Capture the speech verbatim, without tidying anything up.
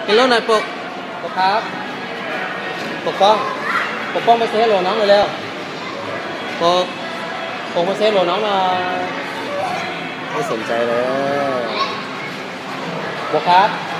กินแล้วหน่อยปกปกครับปกป้องปกป้องไปเซฟโหลน้องเลยเร็วปกปกไปเซฟโหลน้องหน่อยไม่สนใจเลยปกครับ